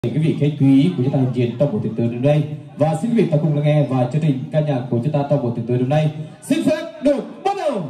Quý vị khách quý của chúng ta hiện diện trong buổi tiệc tối hôm nay, và xin quý vị ta cùng lắng nghe và chương trình ca nhạc của chúng ta trong buổi tiệc tối hôm nay xin phép được bắt đầu.